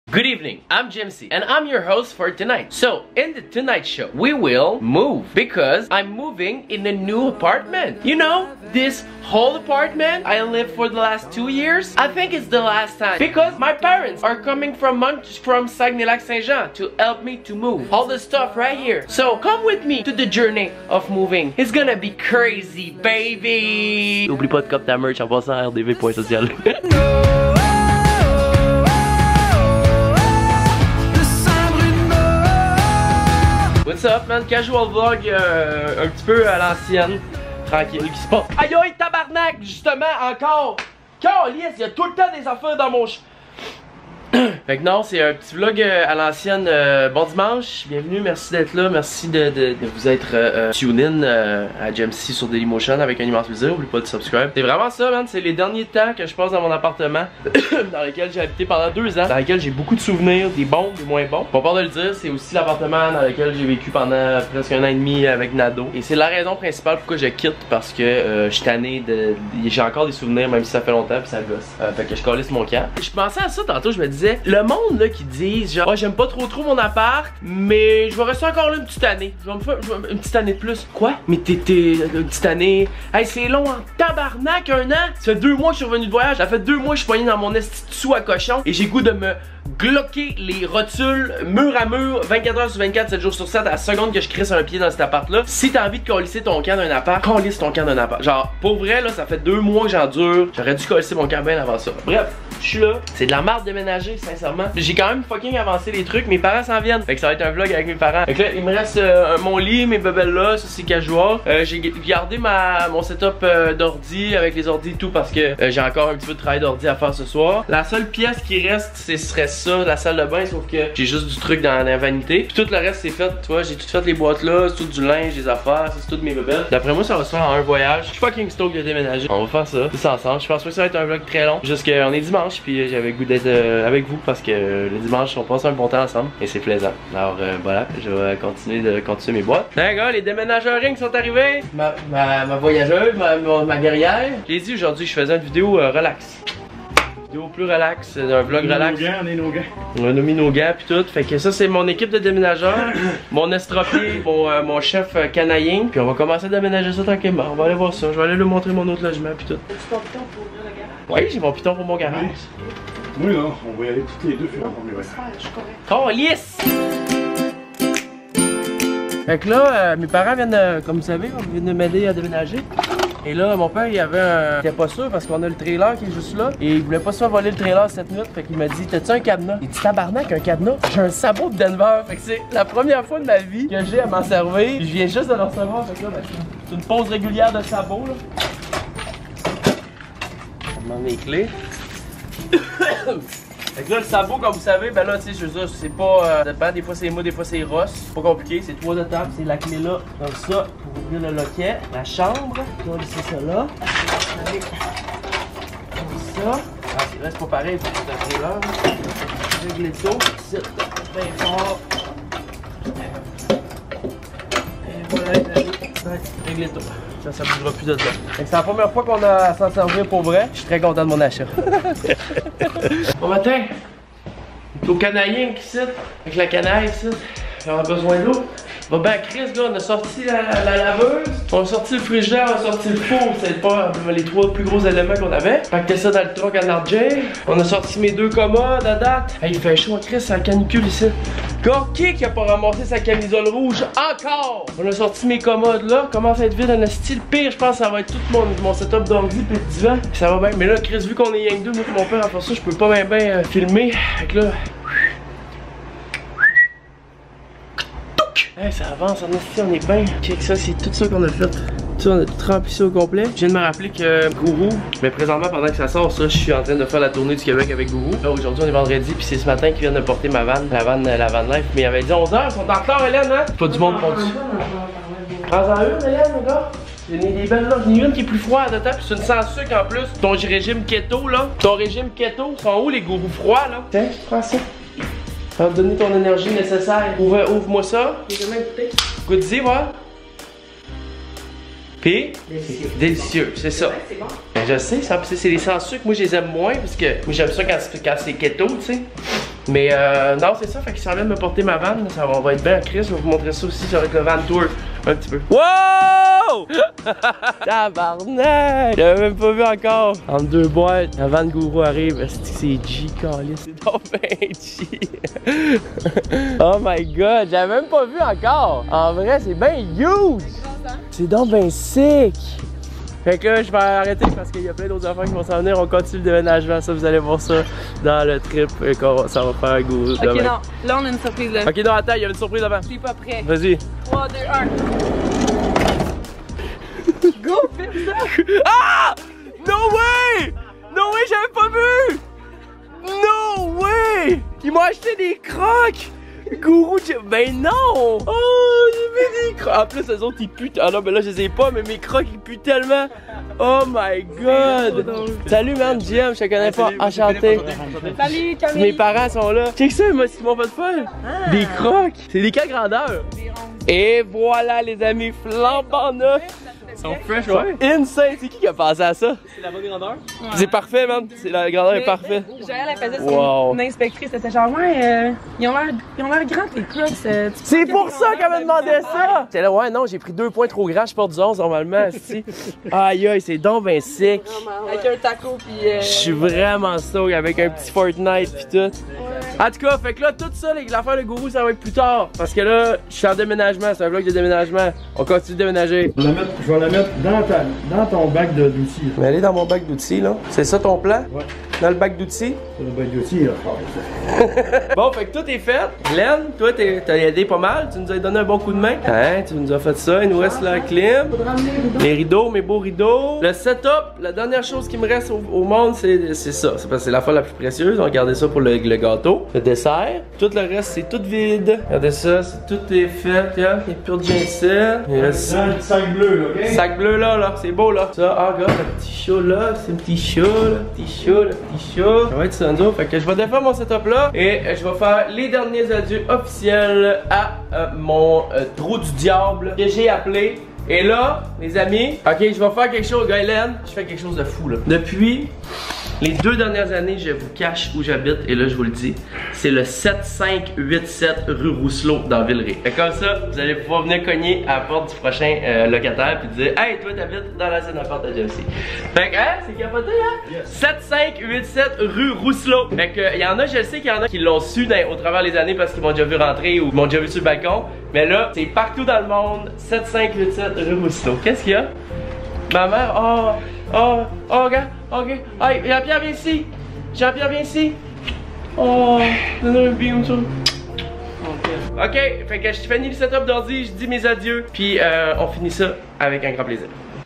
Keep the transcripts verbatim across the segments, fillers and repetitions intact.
Good evening, I'm Jim C, and I'm your host for tonight. So, in the Tonight Show, we will move because I'm moving in a new apartment. You know, this whole apartment I lived for the last two years. I think it's the last time because my parents are coming from Mont from Saguenay-Lac-Saint-Jean to help me to move all the stuff right here. So, come with me to the journey of moving. It's gonna be crazy, baby. N'oublie pas de cop ta merch en passant à r d v point social. What's up, man? Casual vlog euh, un petit peu à l'ancienne. Tranquille, qui se passe. Aïe aïe, tabarnak, justement, encore. Calice, il y a tout le temps des affaires dans mon ch... Fait que non, c'est un petit vlog euh, à l'ancienne. Euh, bon dimanche, bienvenue, merci d'être là, merci de, de, de vous être euh, tune-in euh, à Jamesy sur Dailymotion avec un immense plaisir. N'oubliez pas de subscribe. C'est vraiment ça, man, c'est les derniers temps que je passe dans mon appartement dans lequel j'ai habité pendant deux ans, dans lequel j'ai beaucoup de souvenirs, des bons, des moins bons. Pas peur de le dire, c'est aussi l'appartement dans lequel j'ai vécu pendant presque un an et demi avec Nado. Et c'est la raison principale pourquoi je quitte, parce que euh, je suis tanné de... J'ai encore des souvenirs, même si ça fait longtemps, puis ça gosse. Euh, fait que je calisse mon camp. Je pensais à ça tantôt, je me disais, le monde là qui disent genre, oh, j'aime pas trop trop mon appart, mais je vais rester encore là une petite année. Je vais me faire je vais, une petite année de plus. Quoi? Mais t'es une petite année. Hey, c'est long en tabarnak, un an. Ça fait deux mois que je suis revenu de voyage. Ça fait deux mois que je suis poigné dans mon esti de sous à cochon. Et j'ai goût de me gloquer les rotules mur à mur, vingt-quatre heures sur vingt-quatre, sept jours sur sept, à la seconde que je crisse un pied dans cet appart là. Si t'as envie de colisser ton camp d'un appart, colisse ton camp d'un appart. Genre, pour vrai là, ça fait deux mois que j'endure. J'aurais dû colisser mon camp bien avant ça. Bref, je suis là. C'est de la merde déménager, sincèrement. J'ai quand même fucking avancé les trucs. Mes parents s'en viennent. Fait que ça va être un vlog avec mes parents. Fait que là, il me reste euh, mon lit, mes bebelles là, ça c'est casual. Euh, j'ai gardé ma, mon setup euh, d'ordi avec les ordis et tout parce que euh, j'ai encore un petit peu de travail d'ordi à faire ce soir. La seule pièce qui reste, ce serait ça, la salle de bain, sauf que j'ai juste du truc dans la vanité. Puis tout le reste c'est fait, tu vois, j'ai tout fait les boîtes là, c'est tout du linge, des affaires, c'est toutes mes bebelles. D'après moi, ça va se faire en un voyage. Je suis fucking stoked de déménager. On va faire ça, tous ensemble. Je pense pas que ça va être un vlog très long. Juste qu'on est dimanche, puis j'avais le goût d'être euh, avec vous parce que euh, les dimanches on passe un bon temps ensemble et c'est plaisant. Alors euh, voilà, je vais continuer de continuer mes boîtes. Les gars, les déménageurs ring sont arrivés. Ma, ma, ma voyageuse, ma, ma, ma guerrière. J'ai dit aujourd'hui que je faisais une vidéo euh, relax. Vidéo plus relax, un vlog on relax. Nos gants, on est nos gants. On a mis nos gants puis tout. Fait que ça c'est mon équipe de déménageurs. Mon estropié, mon, euh, mon chef euh, canadien. Puis on va commencer à déménager ça tranquillement. On va aller voir ça. Je vais aller lui montrer mon autre logement puis tout. As-tu ton piton pour ouvrir le garage? Oui, j'ai mon piton pour mon garage. Oui, non, on va y aller toutes les deux faire un premier Oh yes! Fait que là, euh, mes parents viennent, euh, comme vous savez, ils viennent de m'aider à déménager. Et là, mon père, il avait un... Il était pas sûr parce qu'on a le trailer qui est juste là. Et il voulait pas se faire voler le trailer cette nuit. Fait qu'il m'a dit, t'as-tu un cadenas? Il dit, tabarnak, un cadenas? J'ai un sabot de Denver. Fait que c'est la première fois de ma vie que j'ai à m'en servir. Je viens juste de le recevoir. Fait que là, ben, c'est une pause régulière de sabot, là. On demande les clés. Fait que là, le sabot, comme vous savez, ben là, tu sais, je veux dire, c'est pas. Euh, dépend, des fois c'est mou, des fois c'est rosse. C'est pas compliqué, c'est trois étapes. C'est la clé là, comme ça, pour ouvrir le loquet. La chambre, on va laisser ça là. Comme ça. Ah, c'est vrai, c'est pas pareil, faut que tu fasses là. Régler tout, c'est bien fort. Et voilà, régler tout. Ça, ça bougera plus de là. C'est la première fois qu'on a à s'en servir pour vrai. Je suis très content de mon achat. Bon matin. Au canadien qui cite, avec la canaille ici. On a besoin d'eau. Va ben Chris, là, on a sorti la, la laveuse, on a sorti le frigidaire, on a sorti le four, c'est pas les trois plus gros éléments qu'on avait. Fait que ça dans le truck en R J. On a sorti mes deux commodes à date. Hey, il fait chaud, Chris, c'est la canicule ici. Gars, qui qui a pas ramassé sa camisole rouge encore? On a sorti mes commodes là, commence à être vide, on a style pire, je pense que ça va être tout mon, mon setup d'ordi pis de divan. Ça va bien, mais là, Chris, vu qu'on est rien que deux, moi et mon père, après ça, je peux pas bien bien euh, filmer. Fait que là. Hey, ça avance, on est, on est bien. Check ça, c'est tout ça qu'on a fait. Ça, on a tout rempli ça au complet. Je viens de me rappeler que Gourou, mais présentement, pendant que ça sort, ça, je suis en train de faire la tournée du Québec avec Gourou. Là, aujourd'hui, on est vendredi, puis c'est ce matin qu'ils viennent de porter ma vanne, la vanne, la vanne life. Mais il avait dit onze heures, ils sont en retard, Hélène, hein? Pas du monde pour dessus. Prends-en une, Hélène, mon gars. J'en ai des belles là. J'en ai une qui est plus froide, attends, puis c'est une sans sucre en plus. Ton régime keto, là. Ton régime keto, sont où les Gourous froids, là? Tiens, prends ça. Ça va te donner ton énergie nécessaire. Ouvre, ouvre-moi ça. Goûte-y, voilà. Puis, délicieux, délicieux c'est ça. Ouais, bon. Ben, je sais, c'est les sans sucre. Moi, je les aime moins parce que moi, j'aime ça quand, quand c'est keto, tu sais. Mais euh, non, c'est ça, fait qu'il s'en vient de me porter ma vanne. Ça va, on va être bien à Chris. Je vais vous montrer ça aussi avec le van tour un petit peu. Wow! Tabarnak! J'avais même pas vu encore. En deux boîtes, la van Gourou arrive. Est-ce que c'est G, Calis? C'est donc ben G. Oh my god, j'avais même pas vu encore. En vrai, c'est bien huge. C'est donc ben sick. Fait que là, je vais arrêter parce qu'il y a plein d'autres enfants qui vont s'en venir. On continue le déménagement. Ça, vous allez voir ça dans le trip qu'on ça va faire à Gourou. Ok, demain. Non. Là, on a une surprise là. Ok, non, attends, il y a une surprise avant. Je suis pas prêt. Vas-y. trois, deux, un. Go, fais ça! Ah! No way! No way, j'avais pas vu! No way! Ils m'ont acheté des crocs! Gourou, ben non! Oh, j'ai mis des crocs! En plus, les autres, ils puent. Ah non, mais là, je les ai pas, mais mes crocs, ils puent tellement! Oh my god! Salut, man, J M, je te connais pas. Enchanté. Salut, Camille! Mes parents sont là. Check ça, moi, ce qu'ils m'ont fait faire. Ah. Des crocs! C'est des quelle grandeur? Et voilà, les amis, flambant neufs! Ils sont fresh, ouais. Insane! C'est qui qui a pensé à ça? C'est la bonne grandeur? Ouais. C'est parfait, man. La grandeur est parfaite. Joël, elle faisait wow. Une inspectrice. C'était genre, ouais, euh, ils ont l'air grands, tes crocs. Euh, c'est pour ça qu'elle m'a demandé ça! J'étais là, ouais, non, j'ai pris deux points trop grands, je porte du onze normalement. Aïe, aïe, c'est donc ben sick. Avec un taco, pis. Euh... Je suis vraiment stoked avec un petit Fortnite, pis tout. Ouais. En tout cas, fait que là, tout ça, l'affaire de Gourou, ça va être plus tard. Parce que là, je suis en déménagement, c'est un vlog de déménagement. On continue de déménager. Je vais la mettre, je vais la mettre dans, ta, dans ton bac d'outils. Mais elle est dans mon bac d'outils, là. C'est ça ton plan? Ouais. Dans le bac d'outils? C'est le bac d'outils, là. Bon, fait que tout est fait. Glenn, toi, t'as aidé pas mal. Tu nous as donné un bon coup de main. Hein, tu nous as fait ça. Il nous reste la clim. Les rideaux, mes beaux rideaux. Le setup, la dernière chose qui me reste au, au monde, c'est ça. C'est parce que c'est la fois la plus précieuse. On va garder ça pour le, le gâteau. Le dessert. Tout le reste, c'est tout vide. Regardez ça, tout est fait. Il n'y a plus de ici. Il reste ça. Le sac bleu, là, ok? Sac bleu, là, là. C'est beau, là. Ça, ah, regarde, le petit chat, là. C'est un petit chat, là. Petit chat, le petit chat. Ça va être ça, nous. Fait que je vais défaire mon setup là. Et je vais faire les derniers adieux officiels à euh, mon euh, trou du diable que j'ai appelé. Et là, les amis, ok, je vais faire quelque chose, Guylaine. Je fais quelque chose de fou là. Depuis les deux dernières années, je vous cache où j'habite. Et là, je vous le dis, c'est le sept cinq huit sept rue Rousselot dans Villeray. Et comme ça, vous allez pouvoir venir cogner à la porte du prochain euh, locataire puis dire, hey, toi, t'habites dans la scène appart de Jesse. Fait que, hein, c'est capoté, hein? Yes. sept cinq huit sept rue Rousselot. Fait que, il y en a, je sais qu'il y en a qui l'ont su dans, au travers des années parce qu'ils m'ont déjà vu rentrer ou m'ont déjà vu sur le balcon. Mais là, c'est partout dans le monde. sept cinq huit sept rue Rousselot. Qu'est-ce qu'il y a? Ma mère, oh, oh, oh, regarde, ok. Hey, Jean-Pierre, viens ici. Jean-Pierre, viens ici. Oh, donne un beam, ça. Ok, fait que je finis le setup d'ordi, je dis mes adieux, puis euh, on finit ça avec un grand plaisir.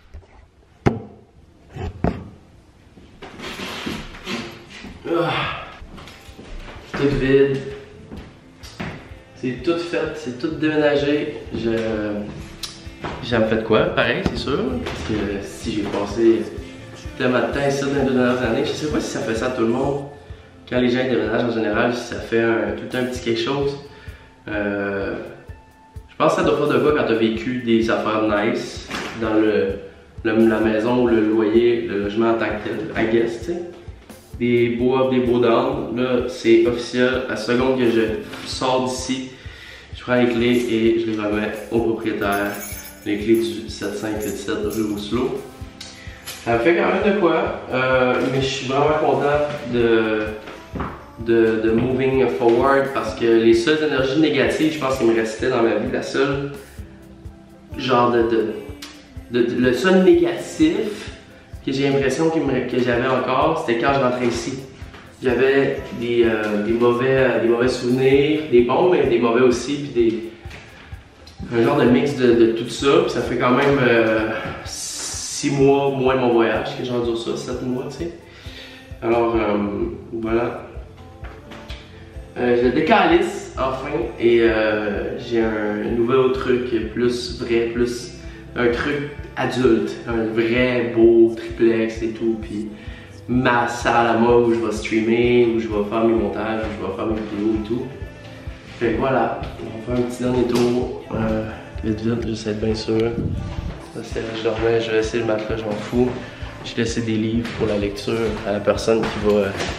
Ah, tout vide. C'est tout fait, c'est tout déménagé. Je... J'ai fait de quoi? Pareil, c'est sûr. Parce que si j'ai passé tellement de temps ici dans les deux dernières années, je sais pas si ça fait ça à tout le monde. Quand les gens déménagent en général, ça fait un, tout un petit quelque chose. Euh, je pense que ça doit faire de quoi quand tu as vécu des affaires nice dans le, le, la maison ou le loyer, le logement en tant que tel, I guess, tu sais. Des beaux up, des beaux down. Là, c'est officiel. À la seconde que je sors d'ici, je prends les clés et je les remets au propriétaire. Les clés du sept cinq huit sept rue Rousselot. Ça me fait quand même de quoi, euh, mais je suis vraiment content de, de, de moving forward parce que les seules énergies négatives, je pense qu'il me restait dans ma vie, la seule genre de, de, de, de le seul négatif que j'ai l'impression que, que j'avais encore, c'était quand je rentrais ici. J'avais des, euh, des, mauvais, des mauvais souvenirs, des bons mais des mauvais aussi, puis des un genre de mix de, de tout ça, puis ça fait quand même euh, six mois moins de mon voyage, que j'endure ça, sept mois, tu sais. Alors, euh, voilà. Euh, je décalisse, enfin, et euh, j'ai un nouveau truc plus vrai, plus un truc adulte, un vrai beau triplex et tout, puis ma salle à moi où je vais streamer, où je vais faire mes montages, où je vais faire mes vidéos et tout. Fait que voilà, on va faire un petit dernier tour, euh, vite vite, juste être bien sûr. Là, c'est là je dormais, je vais laisser le matelas, je m'en fous. J'ai laissé des livres pour la lecture à la personne qui va,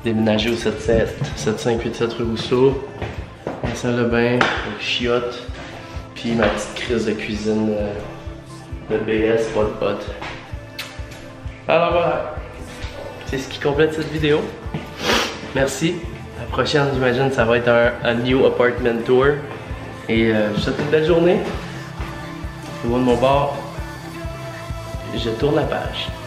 déménager au sept cinq huit sept rue Rousseau. La salle de bain, le chiotte, puis ma petite crise de cuisine euh, de B S, pas de pote. Alors voilà, c'est ce qui complète cette vidéo. Merci. La prochaine, j'imagine, ça va être un, un new apartment tour. Et euh, je vous souhaite une belle journée. Moi de mon bord, je tourne la page.